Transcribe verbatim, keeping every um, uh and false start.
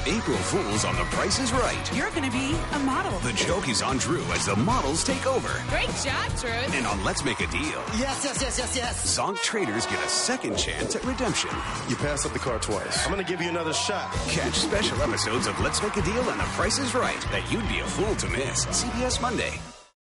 April Fools on The Price is Right. You're going to be a model. The joke is on Drew as the models take over. Great job, Drew. And on Let's Make a Deal, Yes, yes, yes, yes, yes. Zonk traders get a second chance at redemption. You passed up the car twice. I'm going to give you another shot. Catch special episodes of Let's Make a Deal and The Price is Right that you'd be a fool to miss. C B S Monday.